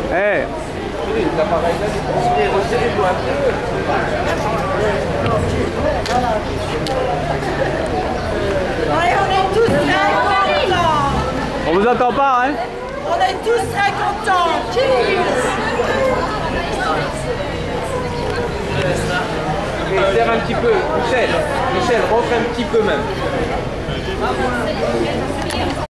Hey. Allez, on est tous très contents. On vous entend pas, hein? On est tous très contents. Serre un petit peu, Michel, rentre un petit peu même.